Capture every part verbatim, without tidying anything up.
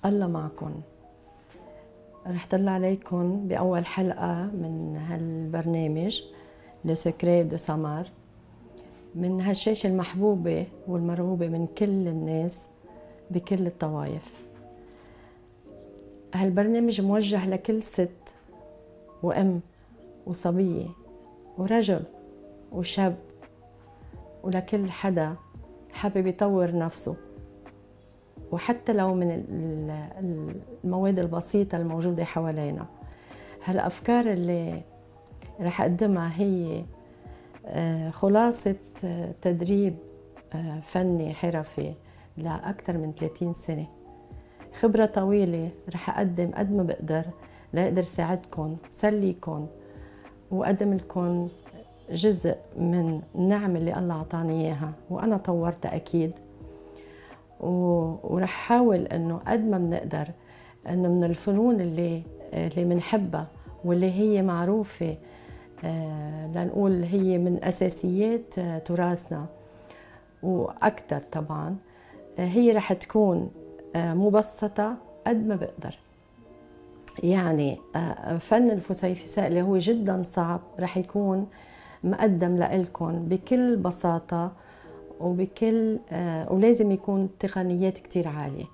الله معكم. رح طلع عليكم بأول حلقة من هالبرنامج لو سكري دو سمر، من هالشاشة المحبوبة والمرغوبة من كل الناس بكل الطوائف. هالبرنامج موجه لكل ست وأم وصبية ورجل وشاب، ولكل حدا حابب يطور نفسه، وحتى لو من المواد البسيطة الموجودة حوالينا. هالأفكار اللي رح أقدمها هي خلاصة تدريب فني حرفي لأكثر من ثلاثين سنة، خبرة طويلة. رح أقدم قد ما بقدر لأقدر ساعدكم، سليكم، وأقدم لكم جزء من النعم اللي الله أعطاني إياها وأنا طورتها أكيد. ورح حاول انه قد ما بنقدر انه من الفنون اللي اللي بنحبها واللي هي معروفه، لنقول هي من اساسيات تراثنا واكثر طبعا، هي رح تكون مبسطه قد ما بقدر. يعني فن الفسيفساء اللي هو جدا صعب رح يكون مقدم لكم بكل بساطه وبكل آه ولازم يكون تقنيات كتير عالية.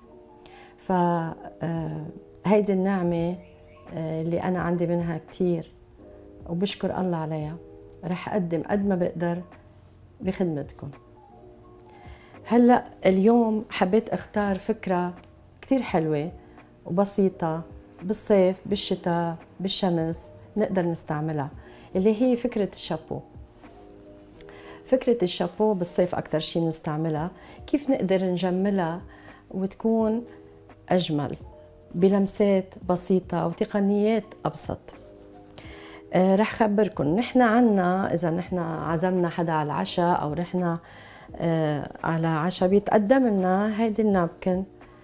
فهيدي النعمة آه اللي أنا عندي منها كتير وبشكر الله عليها، رح أقدم قد ما بقدر بخدمتكم. هلأ اليوم حبيت أختار فكرة كتير حلوة وبسيطة بالصيف بالشتاء بالشمس نقدر نستعملها، اللي هي فكرة الشابو. فكرة الشابو بالصيف أكتر شي نستعملها، كيف نقدر نجملها وتكون أجمل بلمسات بسيطة وتقنيات أبسط. آه رح خبركن نحن عنا إذا نحن عزمنا حدا على العشاء أو رحنا آه على عشاء بيتقدم لنا هيدي النابكن،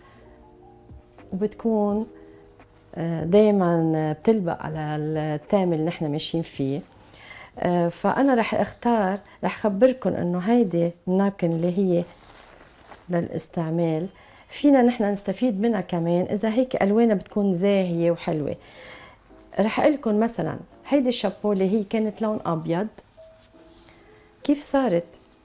وبتكون آه دايما بتلبق على التام اللي نحن ماشيين فيه. فأنا رح اختار رح خبركن انه هيدي النابكن اللي هي للاستعمال فينا نحن نستفيد منها كمان اذا هيك الوانها بتكون زاهية وحلوة. رح اقلكن مثلا هيدي الشابو اللي هي كانت لون ابيض كيف صارت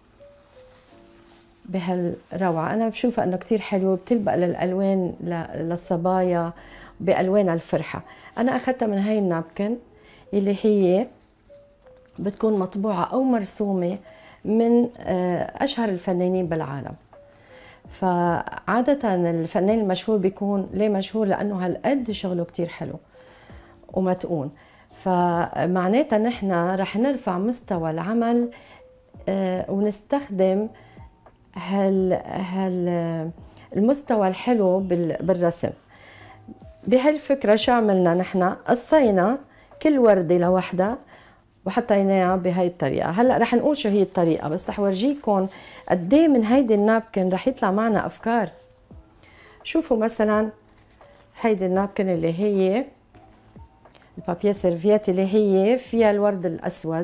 بهالروعة. انا بشوفها انه كتير حلوة، بتلبق للالوان للصبايا بالوان الفرحة. انا اخذتها من هاي النابكن اللي هي بتكون مطبوعة أو مرسومة من أشهر الفنانين بالعالم. فعادة الفنان المشهور بيكون ليه مشهور؟ لأنه هالقد شغله كتير حلو ومتقون. فمعناتها نحن رح نرفع مستوى العمل ونستخدم هال هال المستوى الحلو بالرسم. بهالفكرة شو عملنا نحن؟ قصينا كل وردة لوحدها وحطيناها بهي الطريقة. هلا رح نقول شو هي الطريقة، بس رح ورجيكم قد ايه من هيدي النابكن رح يطلع معنا افكار. شوفوا مثلا هيدي النابكن اللي هي البابيه سيرفيت اللي هي فيها الورد الاسود.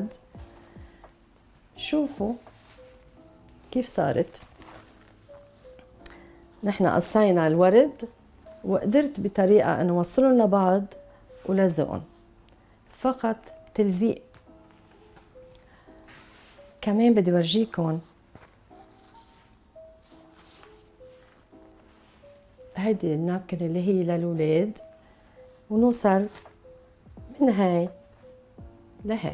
شوفوا كيف صارت. نحن قصينا الورد وقدرت بطريقة انه وصلهم لبعض ولزقهم، فقط تلزيق. كمان بدي ورجيكم هيدي النابكن اللي هي للولاد، ونوصل من هاي لهي.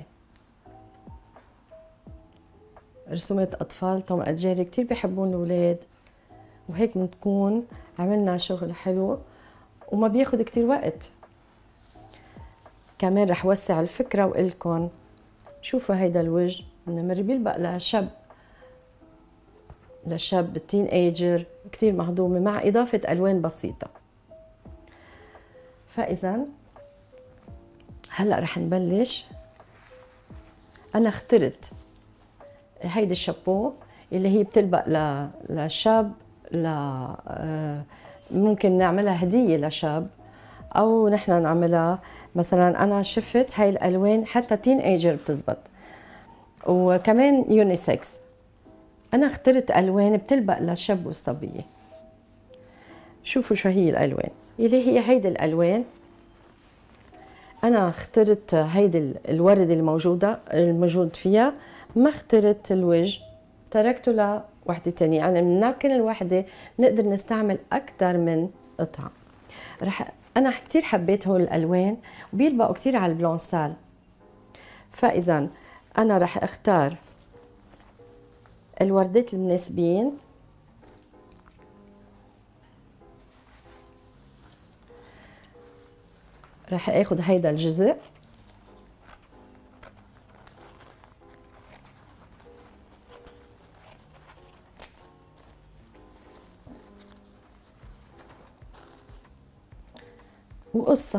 رسومات اطفال توم اند جيري كتير بيحبون الاولاد، وهيك بنكون عملنا شغل حلو وما بياخد كتير وقت. كمان رح وسع الفكرة وقلكن شوفوا هيدا الوجه النمر بيلبق لشاب لشاب التين ايجر كتير مهضومة مع إضافة ألوان بسيطة. فإذا هلأ رح نبلش. أنا اخترت هيدي الشابو اللي هي بتلبق لشاب، ل ممكن نعملها هدية لشاب أو نحن نعملها مثلا. أنا شفت هاي الألوان حتى تين ايجر بتزبط، وكمان يونيسكس. أنا اخترت ألوان بتلبق للشاب والصبية. شوفوا شو هي الألوان اللي هي هيدي الألوان. أنا اخترت هيدي الورد الموجودة الموجود فيها، ما اخترت الوجه، تركته لوحدة تانية. يعني من النابكن الواحدة نقدر نستعمل أكثر من قطعة. رح أنا كتير حبيت هول الألوان وبيلبقوا كتير على البلونسال، فإذا أنا رح اختار الوردات المناسبين. رح اخد هيدا الجزء وقصة،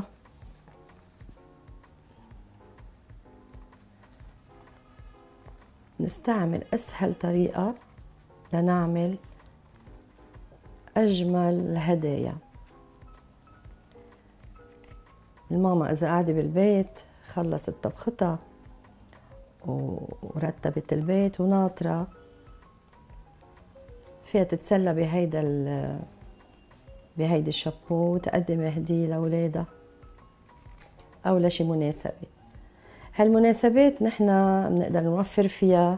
نستعمل أسهل طريقة لنعمل أجمل هدايا. الماما إذا قاعدة بالبيت خلصت طبختها ورتبت البيت وناطرة، فيها تتسلى بهيدا بهيدي الشابو وتقدم هدية لأولادها أو لشي مناسبة. هالمناسبات نحن بنقدر نوفر فيها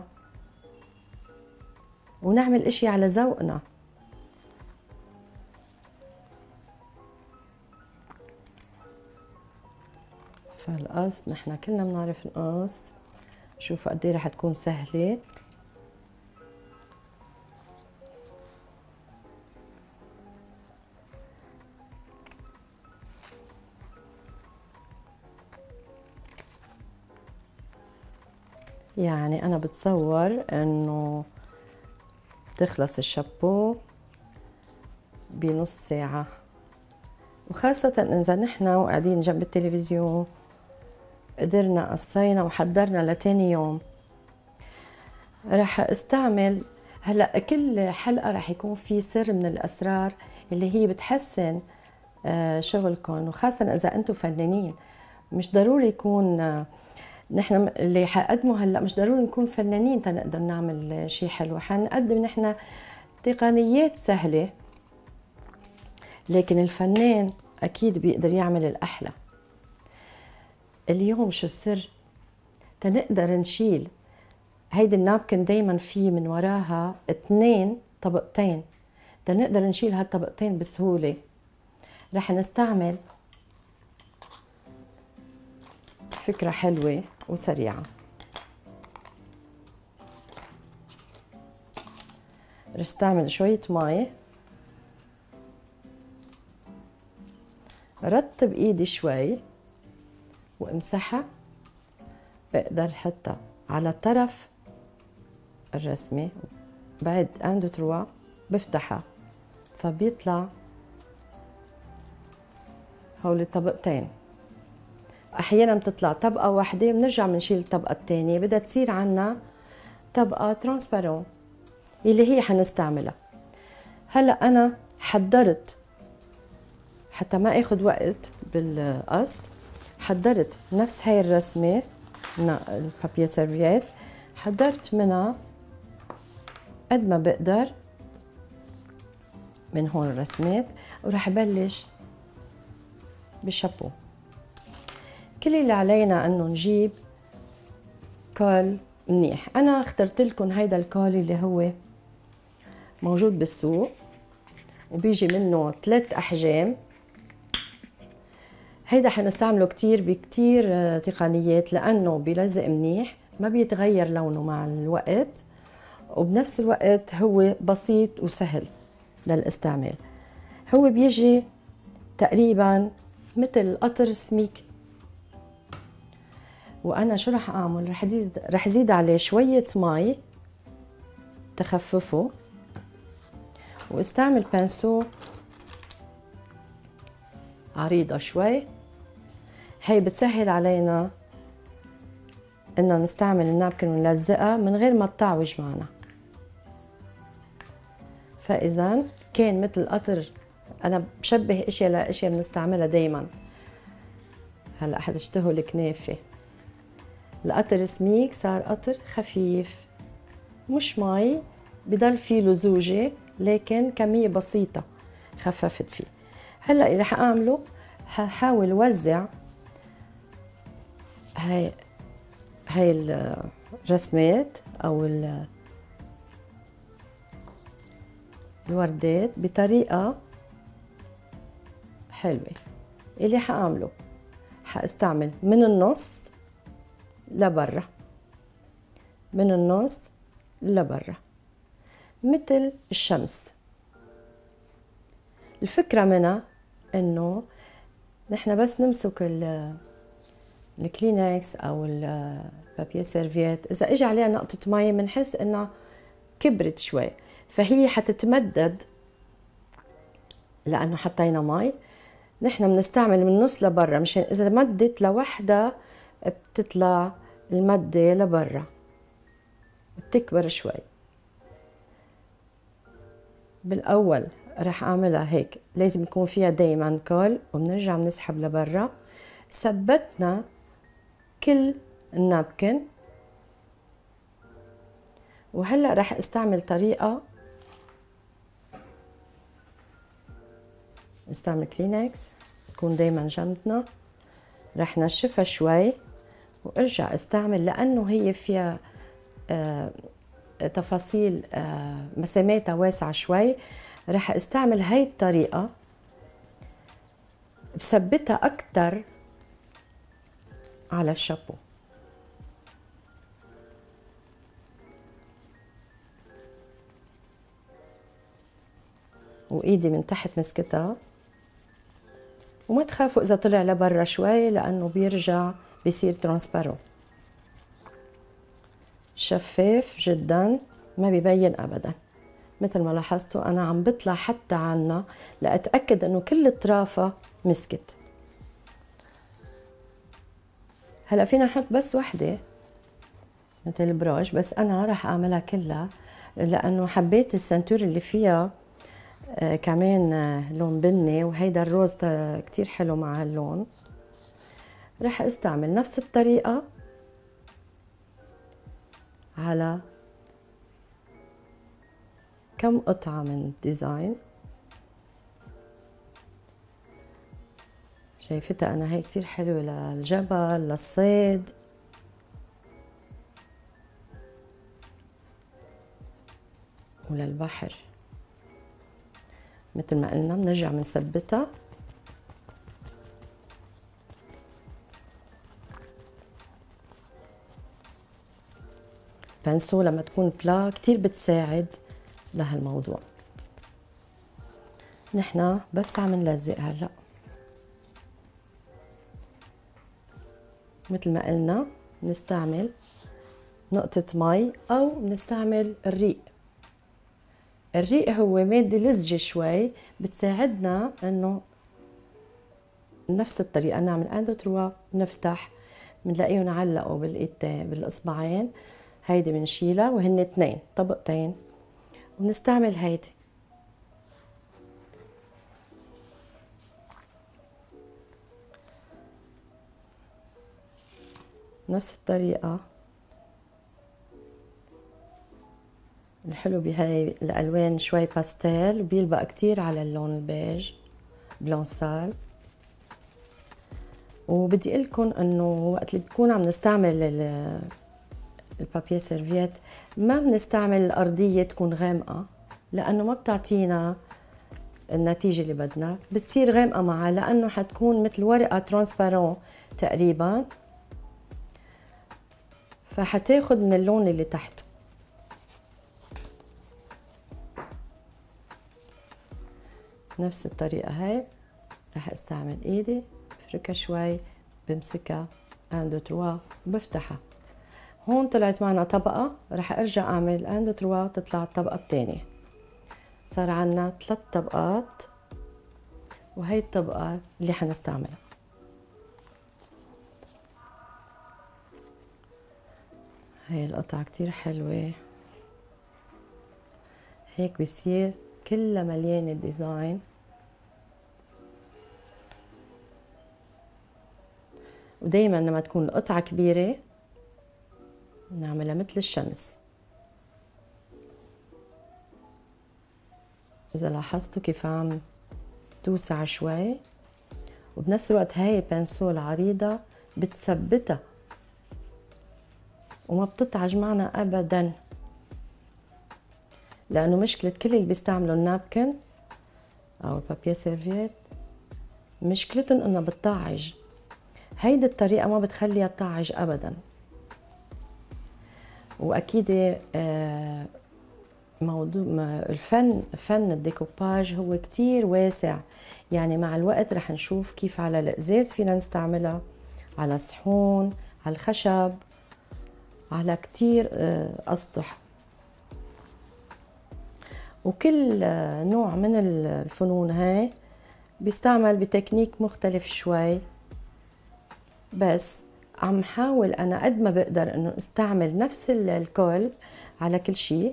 ونعمل اشي على ذوقنا. فالقص نحن كلنا بنعرف نقص، شوفوا قد ايه رح تكون سهلة. يعني أنا بتصور إنه تخلص الشابو بنص ساعة، وخاصة إذا نحن وقاعدين جنب التلفزيون قدرنا قصينا وحضرنا لتاني يوم. رح استعمل هلا كل حلقة رح يكون في سر من الأسرار اللي هي بتحسن شغلكم، وخاصة إذا أنتم فنانين. مش ضروري يكون نحن اللي حقدمه هلا مش ضروري نكون فنانين تنقدر نعمل شيء حلو. حنقدم نحن تقنيات سهلة، لكن الفنان اكيد بيقدر يعمل الاحلى. اليوم شو السر؟ تنقدر نشيل هيدي النابكن دايما في من وراها اثنين طبقتين، تنقدر نشيل هالطبقتين بسهولة. رح نستعمل فكرة حلوة وسريعة. رح استعمل شوية مي، رطب ايدي شوي وامسحها. بقدر حطها على طرف الرسمة، بعد ان دو تروا بفتحها فبيطلع هول الطبقتين. احيانا بتطلع طبقة واحدة بنرجع بنشيل الطبقة الثانية، بدها تصير عنا طبقة ترانسبارون اللي هي حنستعملها. هلا انا حضرت حتى ما اخذ وقت بالقص، حضرت نفس هاي الرسمة البابيه سيرفييت، حضرت منها قد ما بقدر من هون الرسمات، وراح بلش بالشابو. كل اللي علينا انه نجيب كول منيح. انا اخترت لكم هيدا الكول اللي هو موجود بالسوق وبيجي منه ثلاث احجام. هيدا حنستعمله كتير بكتير تقنيات لانه بيلزق منيح، ما بيتغير لونه مع الوقت، وبنفس الوقت هو بسيط وسهل للاستعمال. هو بيجي تقريبا مثل قطر سميك. وانا شو رح اعمل؟ رح زيد رح زيد عليه شويه مي تخففه، واستعمل بانسو عريضه شوي. هي بتسهل علينا انه نستعمل النابكن ونلزقها من غير ما تطعوج معنا. فاذا كان مثل قطر، انا بشبه اشياء لاشياء بنستعملها دايما. هلا حتشتهوا الكنافه، القطر سميك صار قطر خفيف، مش مي، بضل فيه لزوجه لكن كميه بسيطه خففت فيه. هلا اللي حاعمله ححاول وزع هاي هاي الرسمات او الوردات بطريقة حلوة. اللي حاعمله حاستعمل من النص لبرا، من النص لبرا، مثل الشمس. الفكرة منها انه نحن بس نمسك الكلينكس او البابيه سيرفيت، اذا اجى عليها نقطة مي بنحس انها كبرت شوي، فهي حتتمدد لانه حطينا مي. نحن بنستعمل من النص لبرا، مشان اذا مدت لوحدة بتطلع المدة لبرا، بتكبر شوي. بالاول رح اعملها هيك، لازم يكون فيها دايما كول، وبنرجع بنسحب لبرا. ثبتنا كل النابكن. وهلا رح استعمل طريقة، نستعمل كلينكس تكون دايما جنبنا، رح نشفها شوي وارجع استعمل، لانه هي فيها آه تفاصيل آه مساماتها واسعة شوي. رح استعمل هاي الطريقة، بثبتها اكتر على الشابو. وايدي من تحت مسكتها، وما تخافوا اذا طلع لبرا شوي لانه بيرجع بيصير ترانسبارون، شفاف جدا ما بيبين ابدا. مثل ما لاحظتوا انا عم بطلع حتى عنا لاتاكد انه كل اطرافها مسكت. هلا فينا نحط بس وحده مثل البروش، بس انا راح اعملها كلها لانه حبيت السنتور اللي فيها آه كمان آه لون بني، وهيدا الروز كتير حلو مع اللون. راح استعمل نفس الطريقة على كم قطعة من الديزاين. شايفتها انا هي كتير حلوة للجبل، للصيد. وللبحر. مثل ما قلنا بنرجع بنثبتها. بنسو لما تكون بلا كتير بتساعد لهالموضوع. نحنا بس عم نلزق هلا مثل ما قلنا، نستعمل نقطة مي او نستعمل الريق. الريق هو مادة لزجة شوي بتساعدنا انه نفس الطريقة نعمل اندو تروا، نفتح بنلاقيه نعلقه بالايدين بالاصبعين. هيدي بنشيلها وهن اثنين طبقتين، ونستعمل هيدي نفس الطريقة. الحلو بهاي الالوان شوي باستيل، بيلبق كتير على اللون البيج بلون سال. وبدي اقلكن انه وقت اللي بكون عم نستعمل البابيه سيرفيت ما بنستعمل الارضيه تكون غامقه، لانه ما بتعطينا النتيجه اللي بدنا، بتصير غامقه معها لانه حتكون مثل ورقه ترانسبارون تقريبا، فحتاخد من اللون اللي تحته. نفس الطريقه هاي رح استعمل ايدي بفركها شوي، بمسكها ان دو تروا وبفتحها. هون طلعت معنا طبقة، رح ارجع اعمل ان دو تروا تطلع الطبقة الثانية. صار عنا ثلاث طبقات، وهي الطبقة اللي حنستعملها. هي القطعة كتير حلوة، هيك بصير كلها مليانة ديزاين. ودايما لما تكون القطعة كبيرة نعملها مثل الشمس. إذا لاحظتوا كيف عم بتوسع شوي، وبنفس الوقت هاي البنسول العريضة بتثبتها وما بتطعج معنا ابدا، لانه مشكلة كل اللي بيستعملوا النابكن او البابيه سيرفيت مشكلتهم انها بتطعج. هيدي الطريقة ما بتخليها تطعج ابدا. واكيد آه موضوع الفن، فن الديكوباج هو كتير واسع، يعني مع الوقت رح نشوف كيف على الازاز فينا نستعملها، على صحون، على الخشب، على كتير اسطح. وكل نوع من الفنون هاي بيستعمل بتكنيك مختلف شوي، بس عم حاول انا قد ما بقدر انه استعمل نفس الكول على كل شيء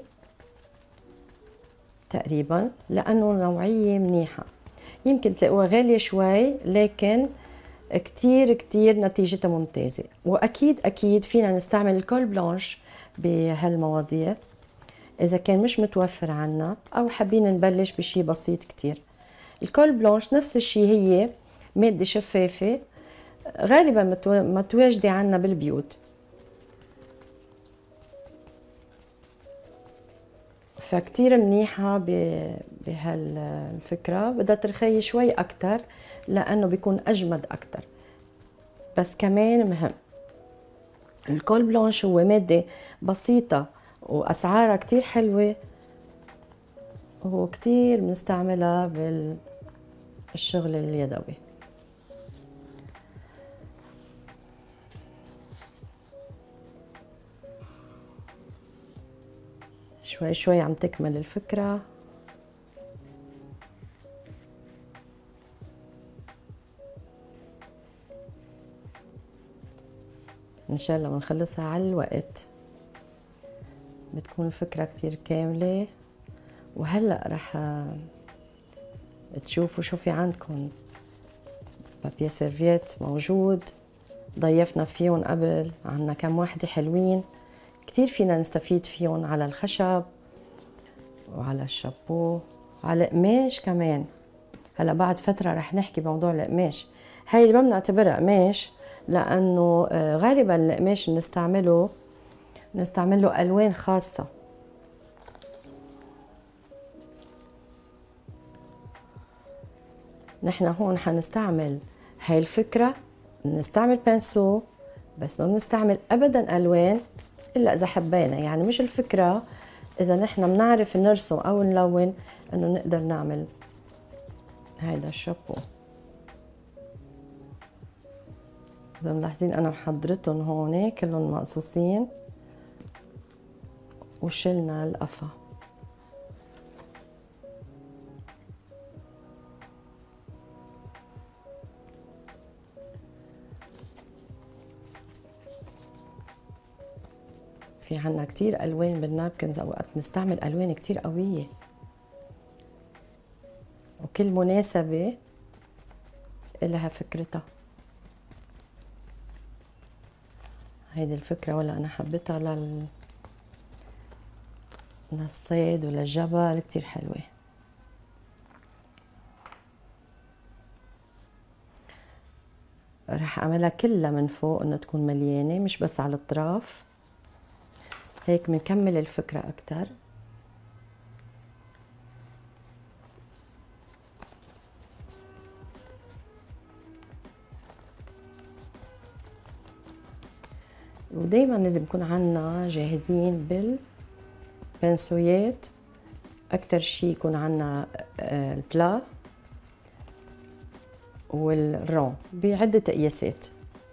تقريبا، لانه نوعية منيحة. يمكن تلاقوها غالية شوي لكن كتير كتير نتيجتها ممتازة. واكيد اكيد فينا نستعمل الكول بلانش بهالمواضيع اذا كان مش متوفر عنا او حابين نبلش بشي بسيط كتير. الكول بلانش نفس الشي، هي مادة شفافة غالبا متواجدة عنا بالبيوت، فكتير منيحة بهالفكرة. بدها ترخي شوي أكتر لأنه بيكون أجمد أكتر، بس كمان مهم. الكول بلانش هو مادة بسيطة وأسعارها كتير حلوة، وهو كتير بنستعملها بالشغل اليدوي. شوي شوي عم تكمل الفكرة. إن شاء الله بنخلصها على الوقت، بتكون الفكرة كتير كاملة. وهلأ رح تشوفوا شو في عندكم. بابيه سيرفيت موجود، ضيفنا فيهم قبل، عنا كم واحدة حلوين كتير فينا نستفيد فيهم على الخشب وعلى الشابو وعلى قماش كمان. هلا بعد فترة رح نحكي بموضوع القماش. هاي اللي ما بنعتبرها قماش لأنه غالبا القماش بنستعمله بنستعمله ألوان خاصة. نحن هون حنستعمل هاي الفكرة، بنستعمل بنسو بس ما بنستعمل أبدا ألوان إلا إذا حبينا. يعني مش الفكرة إذا نحن بنعرف نرسم أو نلون إنه نقدر نعمل هيدا الشابو. إذا ملاحظين أنا محضرتهم هون كلهم مقصوصين وشلنا القفا. في عنا كتير ألوان بالنابكنز، أوقات نستعمل ألوان كتير قوية وكل مناسبة إلها فكرتها. هيدي الفكرة ولا أنا حبيتها لل للصيد وللجبل، كتير حلوة. رح أعملها كلها من فوق إنه تكون مليانة مش بس على الأطراف، هيك بنكمل الفكرة أكتر. ودايما لازم يكون عنا جاهزين بالبنسويات، أكتر شي يكون عنا البلا والرون بعدة قياسات.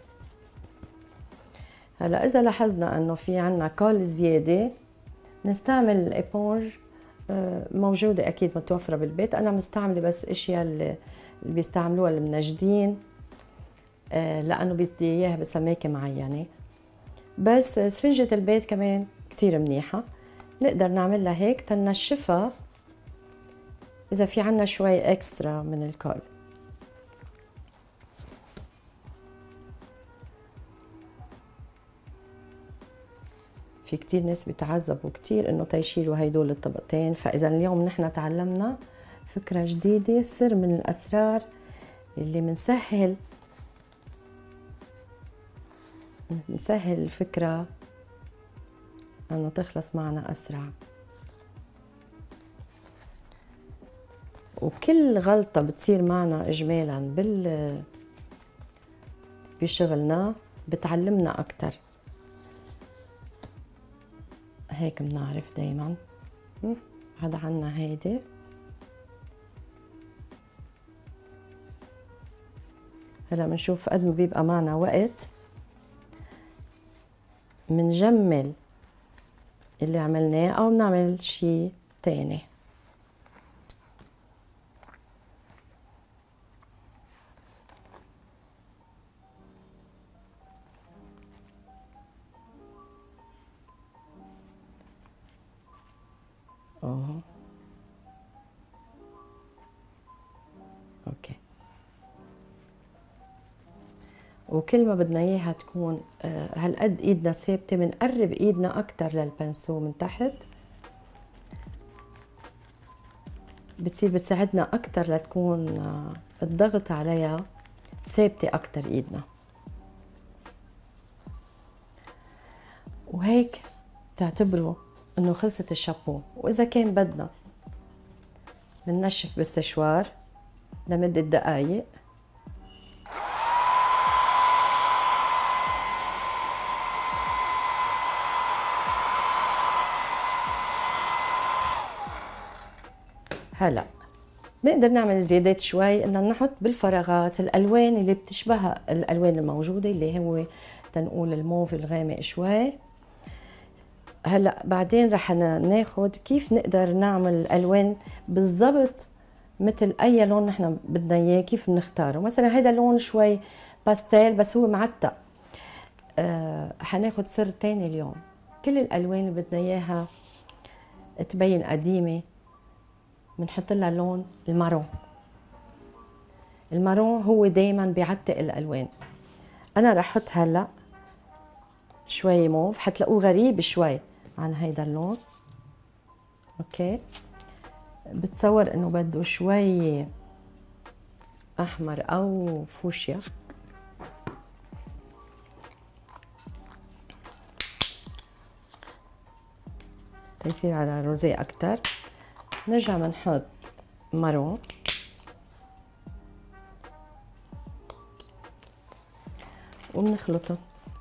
هلا إذا لاحظنا إنه في عنا كول زيادة نستعمل الإيبونج، موجودة أكيد متوفرة بالبيت. أنا مستعملة بس أشياء اللي بيستعملوها المنجدين لأنه بدي إياها بسماكة معينة. بس سفنجة البيت كمان كتير منيحة، نقدر نعملها هيك تنشفها إذا في عنا شوي إكسترا من الكول. في كتير ناس بيتعذبوا كتير إنه تيشيلوا هيدول الطبقتين، فإذا اليوم نحن تعلمنا فكرة جديدة، سر من الأسرار اللي منسهل نسهل الفكرة انه تخلص معنا اسرع. وكل غلطة بتصير معنا اجمالا بال بشغلنا بتعلمنا اكتر، هيك بنعرف دايما. هذا عنا هيدي هلا بنشوف قد ما بيبقى معنا وقت منجمل اللي عملناه او بنعمل شي تاني. اهو اوكي. وكل ما بدنا اياها تكون هالقد ايدنا ثابته بنقرب ايدنا اكتر للبنسو من تحت، بتصير بتساعدنا اكتر لتكون الضغط عليها ثابته اكتر ايدنا. وهيك تعتبروا انه خلصت الشابو. واذا كان بدنا بننشف بالسشوار لمده دقائق. هلا بنقدر نعمل زيادات شوي، انه نحط بالفراغات الالوان اللي بتشبه الالوان الموجوده اللي هو تنقول الموف الغامق شوي. هلا بعدين رح ناخد كيف نقدر نعمل الالوان بالضبط مثل اي لون نحن بدنا اياه، كيف بنختاره. مثلا هيدا لون شوي باستيل بس هو معتق. آه حناخد سر تاني اليوم. كل الالوان اللي بدنا اياها تبين قديمه بنحط لها لون المارون. المارون هو دايما بيعتق الالوان. انا رح احط هلا شوي موف، حتلاقوه غريب شوي عن هيدا اللون. اوكي، بتصور انه بده شوي احمر او فوشيا. تيصير على روزيه اكتر. نرجع بنحط مارون وبنخلطه.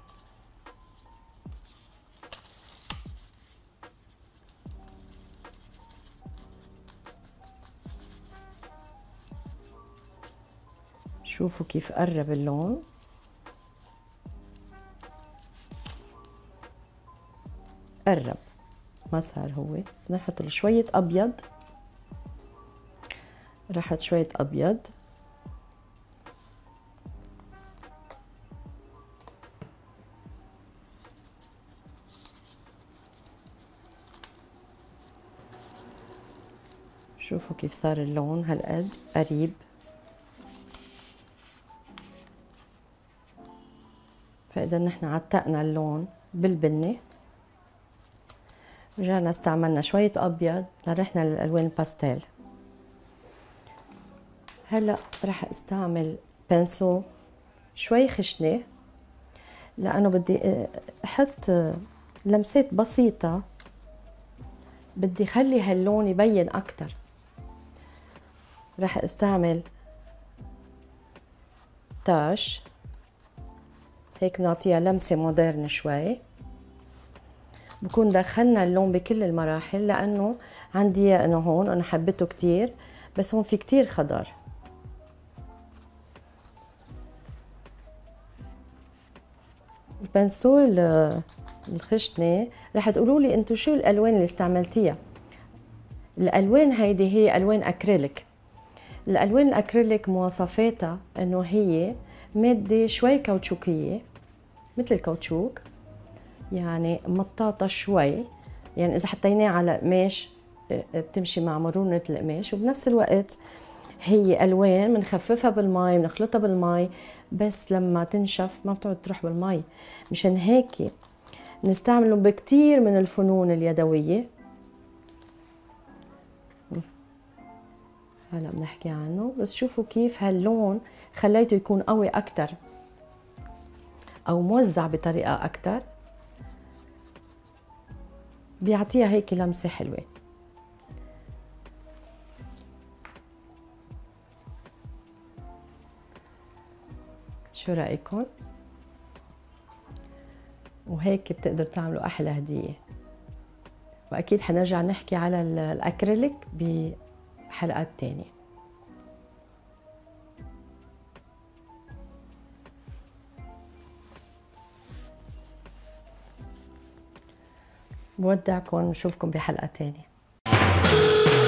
شوفوا كيف قرب اللون. قرب ما صار هو. بدنا نحط له شوية أبيض. رح أحط شوية أبيض. شوفوا كيف صار اللون هالقد قريب. فإذا نحن عتقنا اللون بالبني، رجعنا استعملنا شوية أبيض لرحنا للألوان الباستيل. هلا رح استعمل بنسو شوي خشنة، لأنه بدي أحط لمسات بسيطة، بدي خلي هاللون يبين أكتر. رح استعمل تاش هيك بنعطيها لمسة مودرن شوي. بكون دخلنا اللون بكل المراحل، لأنه عندي أنه هون أنا حبيته كتير، بس هون في كتير خضار. البنسول الخشنة رح تقولوا لي انتو شو الألوان اللي استعملتيها. الألوان هيدي هي ألوان أكريليك. الألوان الأكريليك مواصفاتها أنه هي مادة شوي كاوتشوكية مثل الكاوتشوك، يعني مطاطة شوي، يعني إذا حطيناه على قماش بتمشي مع مرونة القماش. وبنفس الوقت هي ألوان بنخففها بالماء، بنخلطها بالماء، بس لما تنشف ما بتقعد تروح بالماء. مشان هيك نستعمله بكتير من الفنون اليدوية. هلا بنحكي عنه. بس شوفوا كيف هاللون خليته يكون قوي اكتر او موزع بطريقة اكتر، بيعطيها هيك لمسة حلوة. شو رأيكم؟ وهيك بتقدروا تعملوا احلى هدية. واكيد حنرجع نحكي على الاكريليك بحلقات تانية. بودعكم، نشوفكم بحلقة تانية.